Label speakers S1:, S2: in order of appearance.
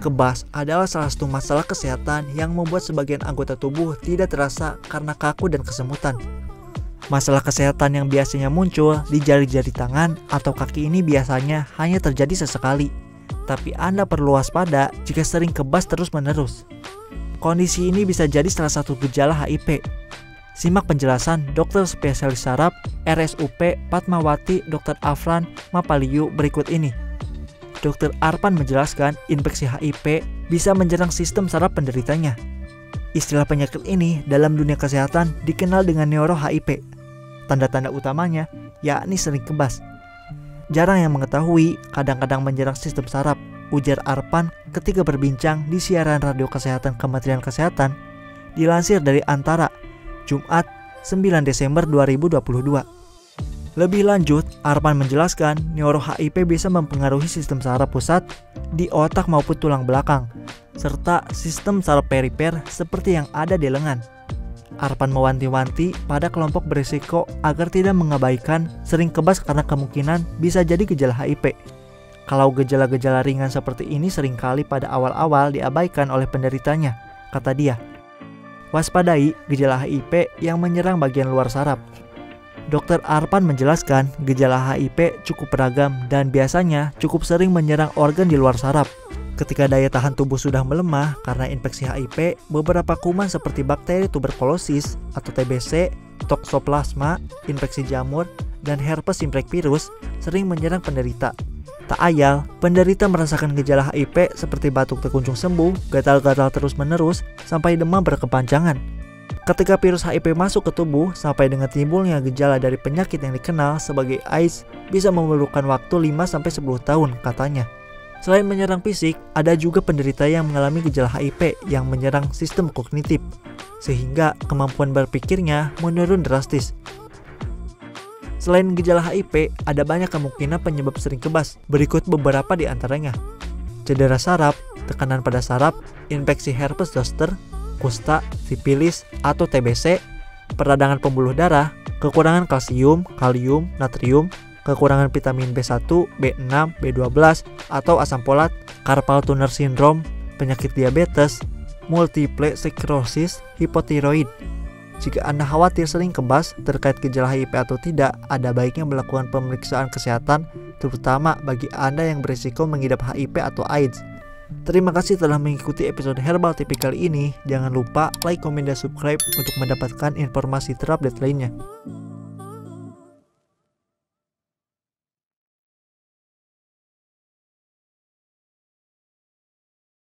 S1: kebas adalah salah satu masalah kesehatan yang membuat sebagian anggota tubuh tidak terasa karena kaku dan kesemutan. Masalah kesehatan yang biasanya muncul di jari-jari tangan atau kaki ini biasanya hanya terjadi sesekali. Tapi Anda perlu waspada jika sering kebas terus-menerus. Kondisi ini bisa jadi salah satu gejala HIP. Simak penjelasan dokter spesialis saraf RSUP Fatmawati Dr. Afran Mapaliu berikut ini. Dr. Arpan menjelaskan infeksi HIP bisa menyerang sistem saraf penderitanya. Istilah penyakit ini dalam dunia kesehatan dikenal dengan neuro-HIP. Tanda-tanda utamanya yakni sering kebas. Jarang yang mengetahui kadang-kadang menyerang sistem saraf, ujar Arpan ketika berbincang di siaran radio kesehatan Kementerian Kesehatan, dilansir dari Antara, Jumat 9 Desember 2022. Lebih lanjut, Arpan menjelaskan neuro-HIP bisa mempengaruhi sistem saraf pusat di otak maupun tulang belakang, serta sistem saraf perifer seperti yang ada di lengan. Arpan mewanti-wanti pada kelompok berisiko agar tidak mengabaikan sering kebas karena kemungkinan bisa jadi gejala HIP. Kalau gejala-gejala ringan seperti ini seringkali pada awal-awal diabaikan oleh penderitanya, kata dia. Waspadai gejala HIP yang menyerang bagian luar saraf. Dr. Arpan menjelaskan gejala HIP cukup beragam dan biasanya cukup sering menyerang organ di luar saraf. Ketika daya tahan tubuh sudah melemah karena infeksi HIP, beberapa kuman seperti bakteri tuberkulosis atau TBC, toksoplasma, infeksi jamur, dan herpes simplex virus sering menyerang penderita. Tak ayal, penderita merasakan gejala HIP seperti batuk tak kunjung sembuh, gatal-gatal terus-menerus, sampai demam berkepanjangan. Ketika virus HIP masuk ke tubuh sampai dengan timbulnya gejala dari penyakit yang dikenal sebagai AIDS bisa memerlukan waktu 5-10 tahun, katanya. Selain menyerang fisik, ada juga penderita yang mengalami gejala HIP yang menyerang sistem kognitif, sehingga kemampuan berpikirnya menurun drastis. Selain gejala HIP, ada banyak kemungkinan penyebab sering kebas. Berikut beberapa di antaranya. Cedera saraf, tekanan pada saraf, infeksi herpes zoster, kusta, sifilis, atau TBC, peradangan pembuluh darah, kekurangan kalsium, kalium, natrium, kekurangan vitamin B1, B6, B12, atau asam folat, carpal tunnel syndrome, penyakit diabetes, multiple sclerosis, hipotiroid. Jika Anda khawatir sering kebas terkait gejala HIP atau tidak, ada baiknya melakukan pemeriksaan kesehatan, terutama bagi Anda yang berisiko mengidap HIP atau AIDS. Terima kasih telah mengikuti episode Herbal TV kali ini. Jangan lupa like, komen, dan subscribe untuk mendapatkan informasi terupdate lainnya.